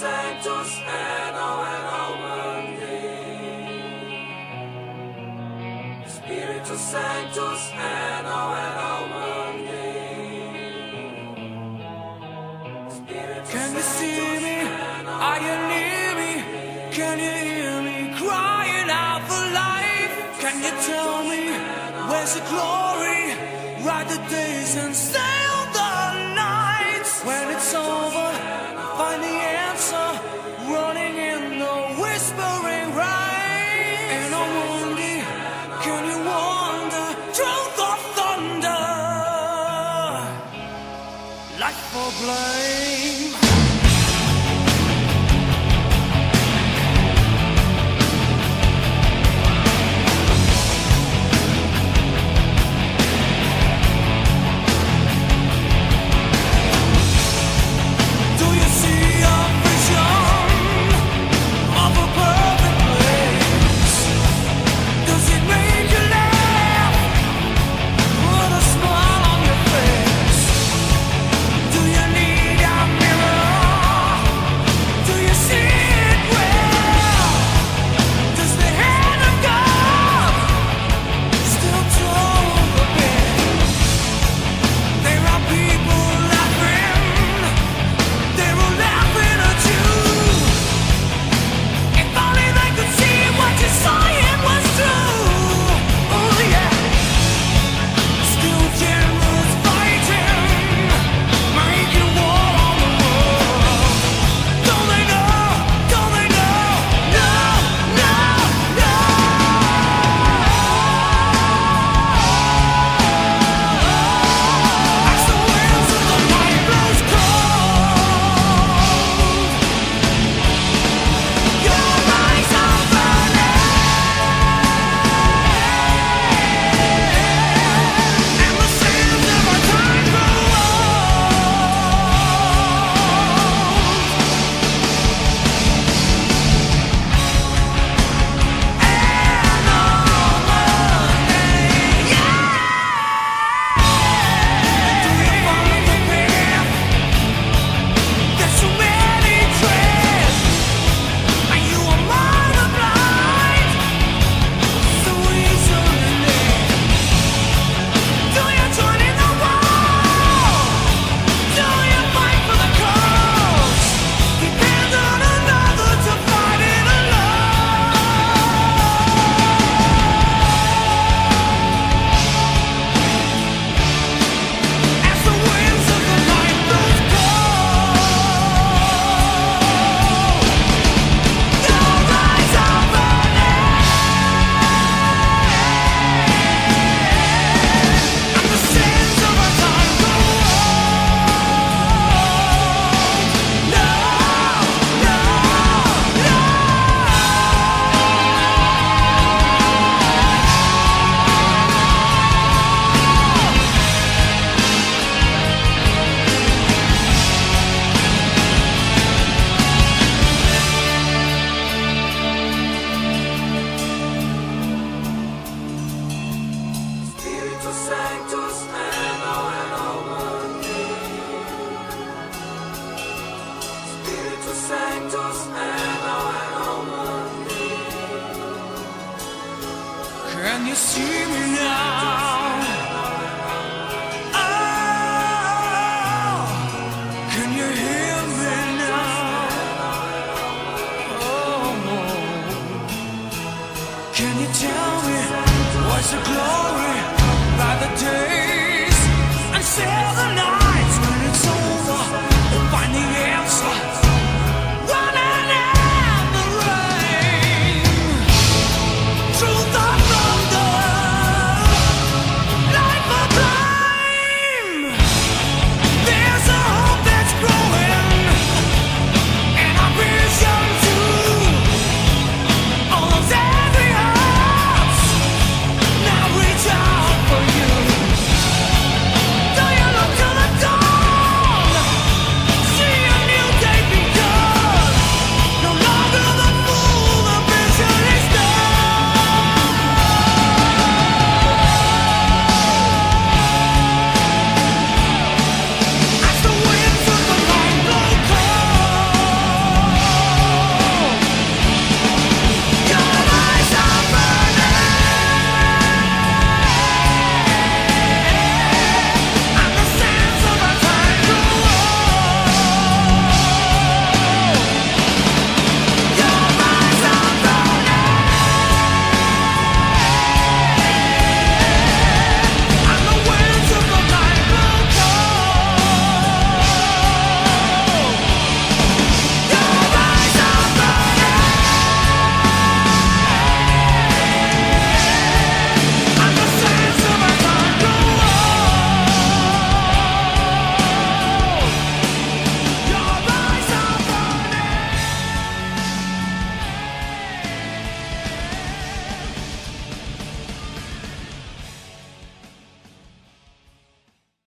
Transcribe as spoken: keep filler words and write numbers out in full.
Sanctus, Anno et Omni. Spiritus Sanctus, Anno et Omni. Can you see me? Are you near me? Can you hear me crying out for life? Can you tell me where's the glory? Ride the days and sail the nights. When it's over, find the answer, running in the whispering rain. And I'm wondering, can you wonder through the thunder? Life for blame. Sanctus, Anno et Omni. Can you see me now? Oh, can you hear me now? Oh, can you tell me what's the glory?